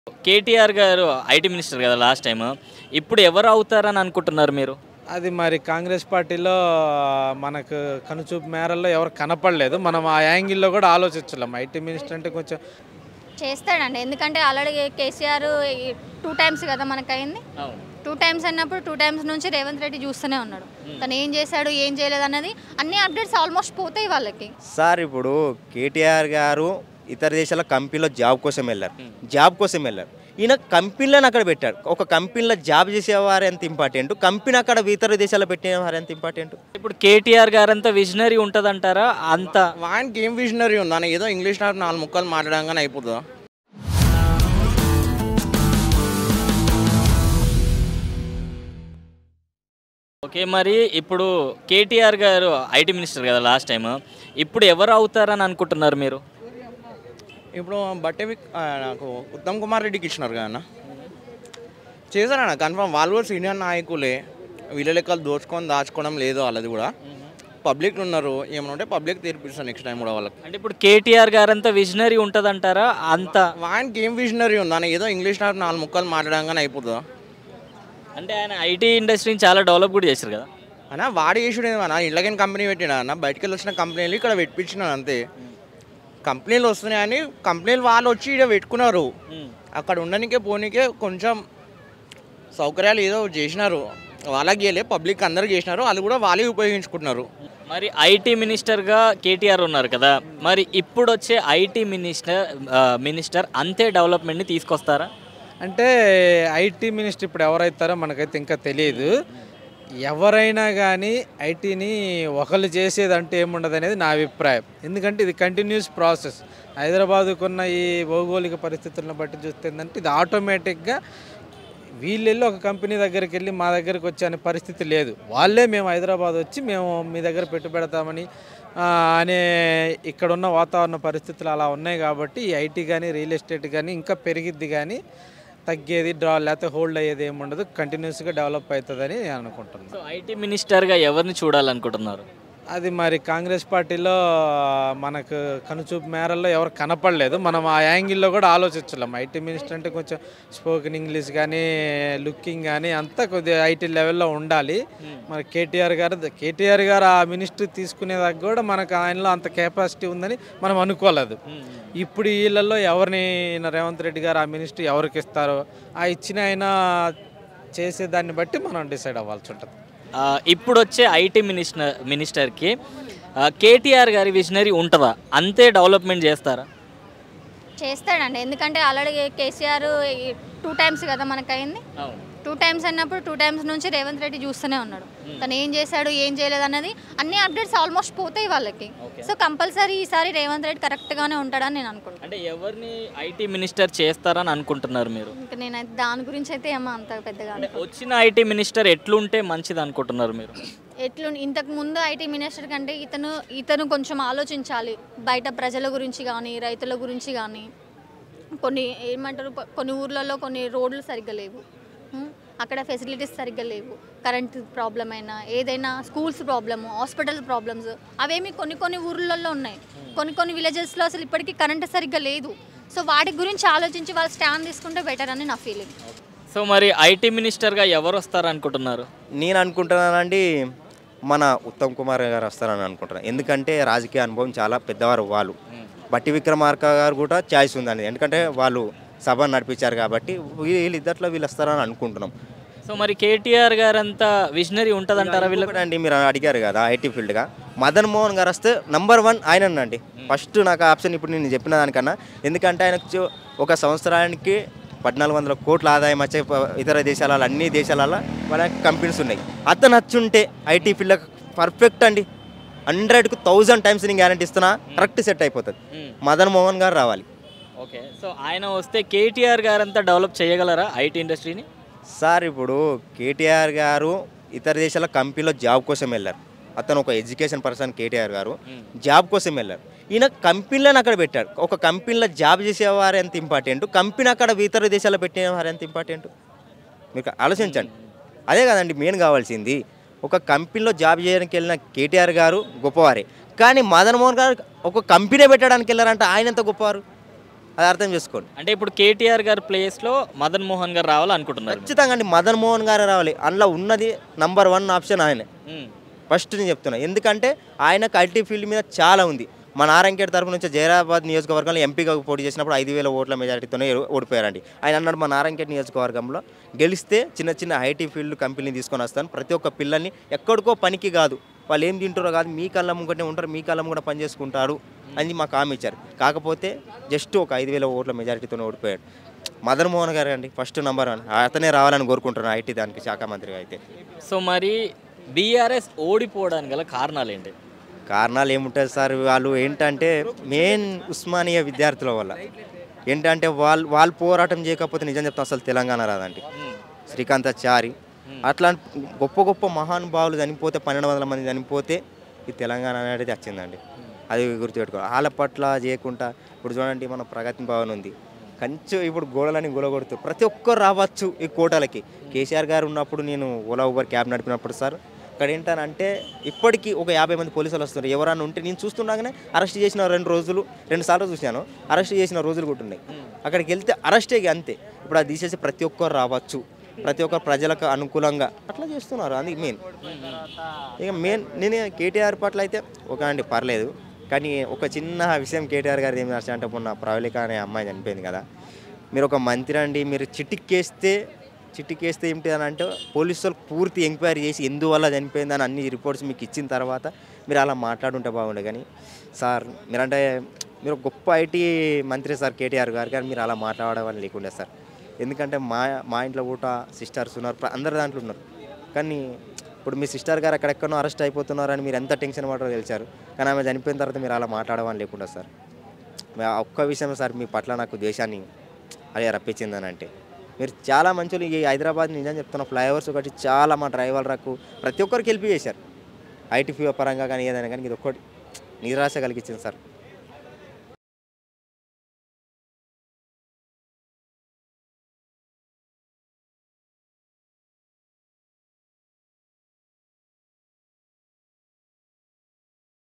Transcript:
కేటీఆర్ గారు IT minister కదా last time. ఇప్పుడు ఎవరు అవుతారని అనుకుంటున్నారు మీరు? అది మరి కాంగ్రెస్ పార్టీలో మనకు కనుచూపు మేరల్లో ఎవరు కనపడలేదు. మనం ఆ యాంగిల్లో కూడా ఆలోచించలేం. ఐటీ మినిస్టర్ అంటే కొంచెం చేస్తాడండి. ఎందుకంటే ఆల్రెడీ కేసీఆర్ 2 టైమ్స్ కదా మనకయింది. 2 టైమ్స్ అన్నప్పుడు 2 టైమ్స్ నుంచి రేవంత్ రెడ్డి చూస్తూనే ఉన్నాడు. తను ఏం చేశాడు ఏం చేయలేదు అన్నది అన్ని అప్డేట్స్ ఆల్మోస్ట్ పోతాయి వాళ్ళకి. సార్ ఇప్పుడు కేటీఆర్ గారు ఇతర దేశాల కంపెనీలో జాబ్ కోసం వెళ్ళారు. ఈయన కంపెనీలను అక్కడ పెట్టాడు. ఒక కంపెనీలో జాబ్ చేసేవారు ఎంత ఇంపార్టెంట్, కంపెనీ అక్కడ ఇతర దేశాల్లో పెట్టేవారు ఎంత ఇంపార్టెంట్. ఇప్పుడు కేటీఆర్ గారు అంతా విజనరీ ఉంటుందంటారా? అంత వానికి ఏం విజనరీ ఉందా? ఏదో ఇంగ్లీష్ 4 ముక్కలు మాట్లాడంగానే అయిపోతుందా? ఓకే, మరి ఇప్పుడు కేటీఆర్ గారు ఐటీ మినిస్టర్ కదా లాస్ట్ టైం. ఇప్పుడు ఎవరు అవుతారని అనుకుంటున్నారు మీరు? ఇప్పుడు నాకు ఉత్తమ్ కుమార్ రెడ్డికి ఇచ్చినారు కదా అన్న, చేశారన్న కన్ఫర్మ్. వాళ్ళు కూడా సీనియర్ నాయకులే. వీళ్ళ లెక్కలు దాచుకోవడం లేదు వాళ్ళది కూడా. పబ్లిక్ ఉన్నారు, ఏమైనా ఉంటే పబ్లిక్ తీర్పిస్తారు నెక్స్ట్ టైం కూడా వాళ్ళకి. అంటే ఇప్పుడు కేటీఆర్ గారు అంతా విజనరీ ఉంటుందంటారా? అంత వానికి ఏం విజనరీ ఉందా? ఏదో ఇంగ్లీష్ 4 ముక్కలు మాట్లాడంగానే అయిపోతుందా? అంటే ఆయన ఐటీ ఇండస్ట్రీని చాలా డెవలప్ కూడా చేశారు కదా అన్న. వాడు చేసుడు ఏమన్నా ఇళ్ళకైనా కంపెనీ పెట్టినా అన్న, బయటకు వెళ్ళి వచ్చిన కంపెనీలు ఇక్కడ పెట్టించినాను అంతే. కంపెనీలు వస్తున్నాయని కంపెనీలు వాళ్ళు వచ్చి ఇక్కడ పెట్టుకున్నారు. అక్కడ ఉండనికే పోనీకే కొంచెం సౌకర్యాలు ఏదో చేసినారు. వాళ్ళకి చేయలే, పబ్లిక్ అందరికి చేసినారు. వాళ్ళు కూడా వాళ్ళే ఉపయోగించుకుంటున్నారు. మరి ఐటీ మినిస్టర్గా కేటీఆర్ ఉన్నారు కదా, మరి ఇప్పుడు వచ్చే ఐటీ మినిస్టర్ అంతే డెవలప్మెంట్ని తీసుకొస్తారా? అంటే ఐటీ మినిస్టర్ ఇప్పుడు ఎవరైతారో మనకైతే ఇంకా తెలియదు. ఎవరైనా కానీ ఐటీని ఒకళ్ళు చేసేదంటే ఏముండదు అనేది నా అభిప్రాయం. ఎందుకంటే ఇది కంటిన్యూస్ ప్రాసెస్. హైదరాబాదుకున్న ఈ భౌగోళిక పరిస్థితులను బట్టి చూస్తే ఏంటంటే ఇది ఆటోమేటిక్గా వీళ్ళెళ్ళి ఒక కంపెనీ దగ్గరికి వెళ్ళి మా దగ్గరికి వచ్చే అనే పరిస్థితి లేదు. వాళ్ళే మేము హైదరాబాద్ వచ్చి మేము మీ దగ్గర పెట్టుబెడతామని అనే ఇక్కడున్న వాతావరణ పరిస్థితులు అలా ఉన్నాయి. కాబట్టి ఈ ఐటీ కానీ రియల్ ఎస్టేట్ కానీ ఇంకా పెరిగిద్ది, కానీ తగ్గేది లేకపోతే హోల్డ్ అయ్యేది ఏముండదు. కంటిన్యూస్గా డెవలప్ అవుతుందని నేను అనుకుంటున్నాను. సో ఐటీ మినిస్టర్గా ఎవరిని చూడాలనుకుంటున్నారు? అది మరి కాంగ్రెస్ పార్టీలో మనకు కనుచూపు మేరల్లో ఎవరు కనపడలేదు. మనం ఆ యాంగిల్లో కూడా ఆలోచించలేం. ఐటీ మినిస్టర్ అంటే కొంచెం స్పోకెన్ ఇంగ్లీష్ కానీ లుకింగ్ కానీ అంతా కొద్దిగా ఐటీ లెవెల్లో ఉండాలి. మరి కేటీఆర్ గారు ఆ మినిస్ట్రీ తీసుకునేదాకా కూడా మనకు ఆయనలో అంత కెపాసిటీ ఉందని మనం అనుకోలేదు. ఇప్పుడు వీళ్ళల్లో ఎవరిని రేవంత్ రెడ్డి గారు ఆ మినిస్ట్రీ ఎవరికి ఇస్తారో ఆ ఇచ్చిన ఆయన చేసేదాన్ని బట్టి మనం డిసైడ్ అవ్వాల్సి ఉంటుంది. ఇప్పుడు వచ్చే ఐటీ మినిస్టర్కి కేటీఆర్ గారి విజనరీ ఉంటుందా? అంతే డెవలప్మెంట్ చేస్తారా? చేస్తాడండి. ఎందుకంటే ఆల్రెడీ కేసీఆర్ 2 టైమ్స్ కదా మనకయింది. 2 టైమ్స్ అన్నప్పుడు 2 టైమ్స్ నుంచి రేవంత్ రెడ్డి చూస్తూనే ఉన్నాడు. తను ఏం చేశాడు ఏం చేయలేదు అన్నది అన్ని అప్డేట్స్ ఆల్మోస్ట్ పోతాయి వాళ్ళకి. సో కంపల్సరీ ఈసారి రేవంత్ రెడ్డి కరెక్ట్గానే ఉంటాడని నేను అనుకుంటున్నాను. అంటే ఎవరిని ఐటీ మినిస్టర్ చేస్తారని అనుకుంటున్నారు మీరు? ఇంకా నేనైతే దాని గురించి అయితే ఏమో అంత పెద్దగా వచ్చిన ఐటీ మినిస్టర్ ఎట్లుంటే మంచిది అనుకుంటున్నారు మీరు? ఇంతకు ముందు ఐటీ మినిస్టర్ కంటే ఇతను కొంచెం ఆలోచించాలి. బయట ప్రజల గురించి కానీ రైతుల గురించి కానీ. కొన్ని ఊర్లలో కొన్ని రోడ్లు సరిగ్గా లేవు, అక్కడ ఫెసిలిటీస్ సరిగ్గా లేవు, కరెంట్ ప్రాబ్లం అయినా ఏదైనా స్కూల్స్ ప్రాబ్లము, హాస్పిటల్ ప్రాబ్లమ్స్ అవేమి కొన్ని ఊర్లలో ఉన్నాయి. కొన్ని విలేజెస్లో అసలు ఇప్పటికీ కరెంట్ సరిగ్గా లేదు. సో వాటి గురించి ఆలోచించి వాళ్ళు స్టాండ్ తీసుకుంటే బెటర్ అని నా ఫీలింగ్. సో మరి ఐటీ మినిస్టర్గా ఎవరు వస్తారు అనుకుంటున్నారు? నేను అనుకుంటున్నానండి మన ఉత్తమ్ కుమార్ గారు వస్తారని అనుకుంటున్నాను. ఎందుకంటే రాజకీయ అనుభవం చాలా పెద్దవారు వాళ్ళు. బట్టి విక్రమార్క గారు కూడా ఛాయిస్ ఉందండి, ఎందుకంటే వాళ్ళు సభ నడిపించారు కాబట్టి వీళ్ళిద్దట్లో వీళ్ళు వస్తారని అనుకుంటున్నాం. సో మరి కేటీఆర్ గారు అంతా విజనరీ ఉంటుందంటారా వీళ్ళకి? అండి మీరు అడిగారు కదా ఐటీ ఫీల్డ్గా, మదన్ మోహన్ గారు వస్తే నంబర్ 1 ఆయనండి. ఫస్ట్ నాకు ఆప్షన్ ఇప్పుడు నేను చెప్పిన దానికన్నా. ఎందుకంటే ఆయనకు ఒక సంవత్సరానికి 1400 కోట్ల ఆదాయం వచ్చే ఇతర దేశాలలో అన్ని దేశాలలో వాళ్ళ కంపెనీస్ ఉన్నాయి. అతను వచ్చుంటే ఐటీ ఫీల్డ్ పర్ఫెక్ట్ అండి. 100కు 1000 టైమ్స్ నేను గ్యారంటీ ఇస్తున్నా, కరెక్ట్ సెట్ అయిపోతుంది. మదన్ మోహన్ గారు రావాలి. ఓకే, సో ఆయన వస్తే కేటీఆర్ గారు అంతా డెవలప్ చేయగలరా ఐటీ ఇండస్ట్రీని? సార్ ఇప్పుడు కేటీఆర్ గారు ఇతర దేశాల కంపెనీలో జాబ్ కోసం వెళ్ళారు. అతను ఒక ఎడ్యుకేషన్ పర్సన్. కేటీఆర్ గారు జాబ్ కోసం వెళ్ళారు. ఈయన కంపెనీలను అక్కడ పెట్టాడు. ఒక కంపెనీలో జాబ్ చేసేవారు ఎంత ఇంపార్టెంట్, కంపెనీ అక్కడ ఇతర దేశాల్లో పెట్టేవారు ఎంత ఇంపార్టెంట్, మీకు ఆలోచించండి. అదే కదండి మెయిన్ కావాల్సింది. ఒక కంపెనీలో జాబ్ చేయడానికి వెళ్ళిన కేటీఆర్ గారు గొప్పవారే, కానీ మదన్ మోహన్ గారు ఒక కంపెనీ పెట్టడానికి వెళ్ళారంటే ఆయన ఎంత గొప్పవారు. అది అర్థం చేసుకోండి. అంటే ఇప్పుడు కేటీఆర్ గారి ప్లేస్లో మదన్ మోహన్ గారు రావాలనుకుంటున్నారు. ఖచ్చితంగా అండి మదన్ మోహన్ గారు రావాలి. అందులో ఉన్నది నంబర్ 1 ఆప్షన్ ఆయనే. ఫస్ట్ నేను చెప్తున్నా, ఎందుకంటే ఆయనకు ఐటీ ఫీల్డ్ మీద చాలా ఉంది. మా నారాయణఖేడ్ తరపు నుంచి జైరాబాద్ నియోజకవర్గంలో ఎంపీగా పోటీ చేసినప్పుడు 5,000 ఓట్ల మెజారిటీతోనే ఓడిపోయారండి. ఆయన అన్నాడు మా నారాయణఖేడ్ నియోజకవర్గంలో గెలిస్తే చిన్న చిన్న ఐటీ ఫీల్డ్ కంపెనీని తీసుకొని వస్తాను, ప్రతి ఒక్క పిల్లల్ని ఎక్కడికో పనికి కాదు, వాళ్ళు ఏం తింటారో కాదు, మీ కళ్ళ ముంగటే ఉంటారు, మీ కళ్ళ కూడా పని చేసుకుంటారు అని మాకు హామీ ఇచ్చారు. కాకపోతే జస్ట్ ఒక 5,000 ఓట్ల మెజారిటీతోనే ఓడిపోయాడు. మదన్ మోహన్ గారు అండి ఫస్ట్ నంబర్ 1, అతనే రావాలని కోరుకుంటున్నాను ఐటీ దానికి శాఖ మంత్రిగా అయితే. సో మరి బీఆర్ఎస్ ఓడిపోవడానికి గల కారణాలు ఏంటి? కారణాలు ఏముంటుంది సార్, వాళ్ళు ఏంటంటే మెయిన్ ఉస్మానియా విద్యార్థుల వల్ల ఏంటంటే వాళ్ళు పోరాటం చేయకపోతే నిజం చెప్తాం అసలు తెలంగాణ రాదండి. శ్రీకాంతాచారి అట్లా గొప్ప గొప్ప మహానుభావులు చనిపోతే 1,200 మంది చనిపోతే ఈ తెలంగాణ అనేది వచ్చిందండి. అది గుర్తుపెట్టుకోవాలి. వాళ్ళ పట్ల చేయకుండా ఇప్పుడు చూడండి మన ప్రగతి భవన్ ఉంది, కంచె ఇప్పుడు గోడలని గొలగొడుతూ ప్రతి ఒక్కరు రావచ్చు ఈ కోటలకి. కేసీఆర్ గారు ఉన్నప్పుడు నేను ఓలా ఊబర్ క్యాబ్ నడిపినప్పుడు సార్ అక్కడ ఏంటంటే ఇప్పటికీ ఒక 50 మంది పోలీసులు వస్తున్నారు. ఎవరన్నా ఉంటే నేను చూస్తుండగానే అరెస్ట్ చేసిన 2 సార్లు చూసినాను, అరెస్ట్ చేసిన రోజులు కూడా ఉన్నాయి. అక్కడికి వెళ్తే అరెస్టే అంతే. ఇప్పుడు అది తీసేసి ప్రతి ఒక్కరు రావచ్చు, ప్రతి ఒక్కరు ప్రజలకు అనుకూలంగా అట్లా చేస్తున్నారు. అది మెయిన్. ఇక మెయిన్ నేను కేటీఆర్ పట్ల అయితే ఒక అండి పర్లేదు, కానీ ఒక చిన్న విషయం కేటీఆర్ గారు ఏం నచ్చ అంటే మొన్న ప్రవళిక అనే అమ్మాయి చనిపోయింది కదా, మీరు ఒక మంత్రి అండి, మీరు చిటికేస్తే ఏమిటి అని అంటే పోలీసు వాళ్ళు పూర్తి ఎంక్వైరీ చేసి ఎందువల్ల చనిపోయిందని అన్ని రిపోర్ట్స్ మీకు ఇచ్చిన తర్వాత మీరు అలా మాట్లాడుంటే బాగుండే. కానీ సార్ మీరు గొప్ప ఐటీ మంత్రి సార్ కేటీఆర్ గారు, కానీ మీరు అలా మాట్లాడవాలని లేకుండే సార్. ఎందుకంటే మా ఇంట్లో కూడా సిస్టర్స్ ఉన్నారు, అందరు దాంట్లో ఉన్నారు. కానీ ఇప్పుడు మీ సిస్టర్ గారు అక్కడెక్కడో అరెస్ట్ అయిపోతున్నారని మీరు ఎంత టెన్షన్ పడరో తెలిసారు, కానీ ఆమె చనిపోయిన తర్వాత మీరు అలా మాట్లాడమని లేకుండా సార్. ఒక్క విషయం సార్ మీ పట్ల నాకు దేశాన్ని అదే రప్పించిందని అంటే మీరు చాలా మంచి ఈ హైదరాబాద్ నిజం చెప్తున్న ఫ్లైఓవర్స్ ఒకటి చాలా మా డ్రైవర్లకు ప్రతి ఒక్కరికి హెల్ప్ చేశారు ఐటీ పరంగా కానీ ఏదైనా కానీ. ఇది ఒక్కటి నిరాశ కలిగించింది సార్.